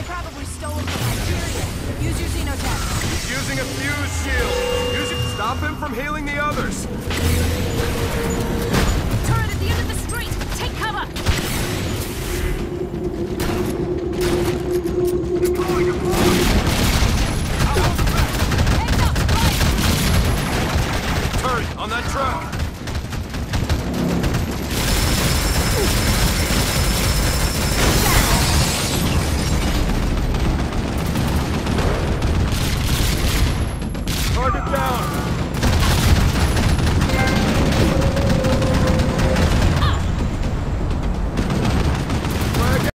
Probably stolen from Hyperion. Use your Xenotech. He's using a fuse shield. Use it. Stop him from healing the others. Turret at the end of the street. Take cover. Turret on that truck.